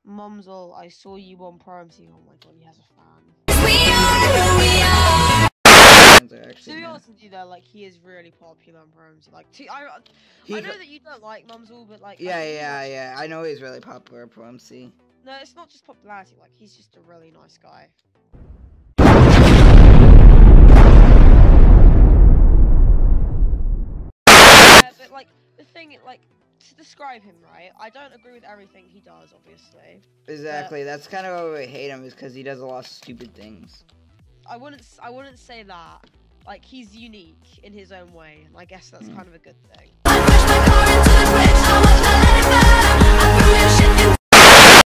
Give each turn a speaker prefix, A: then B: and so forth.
A: Mumsel, I saw you on Promcy. Oh my god, he has a fan. To be honest with you though, like he is really popular on Promcy. Like, I know that you don't like Mumsel, but like
B: yeah. I know he's really popular at PMC.
A: No, it's not just popularity. Like he's just a really nice guy. But like the thing, like to describe him, right? I don't agree with everything he does, obviously.
B: Exactly. That's kind of why we hate him, is because he does a lot of stupid things.
A: I wouldn't say that. Like he's unique in his own way, and I guess that's kind of a good thing.